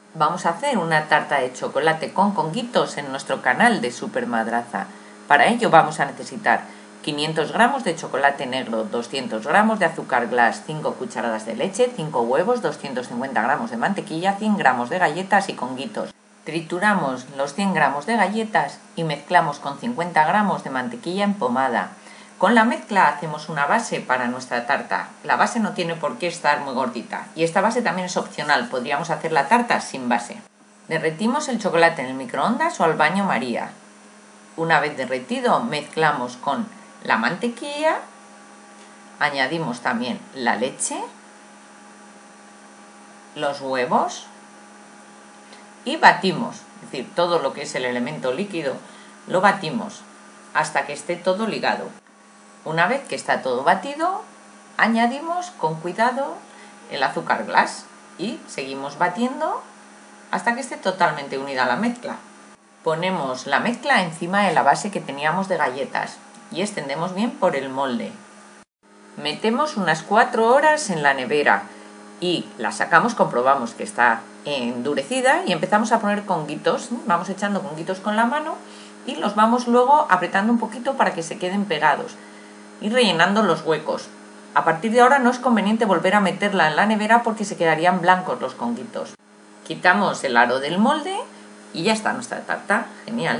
Vamos a hacer una tarta de chocolate con conguitos en nuestro canal de Super Madraza. Para ello vamos a necesitar 500 gramos de chocolate negro, 200 gramos de azúcar glass, 5 cucharadas de leche, 5 huevos, 250 gramos de mantequilla, 100 gramos de galletas y conguitos. Trituramos los 100 gramos de galletas y mezclamos con 50 gramos de mantequilla en pomada. Con la mezcla hacemos una base para nuestra tarta. La base no tiene por qué estar muy gordita y esta base también es opcional, podríamos hacer la tarta sin base. Derretimos el chocolate en el microondas o al baño María. Una vez derretido mezclamos con la mantequilla, añadimos también la leche, los huevos y batimos, es decir, todo lo que es el elemento líquido lo batimos hasta que esté todo ligado. Una vez que está todo batido, añadimos con cuidado el azúcar glass y seguimos batiendo hasta que esté totalmente unida la mezcla. Ponemos la mezcla encima de la base que teníamos de galletas y extendemos bien por el molde. Metemos unas 4 horas en la nevera y la sacamos, comprobamos que está endurecida y empezamos a poner conguitos. Vamos echando conguitos con la mano y los vamos luego apretando un poquito para que se queden pegados y rellenando los huecos. A partir de ahora no es conveniente volver a meterla en la nevera porque se quedarían blancos los conguitos. Quitamos el aro del molde y ya está nuestra tarta. Genial.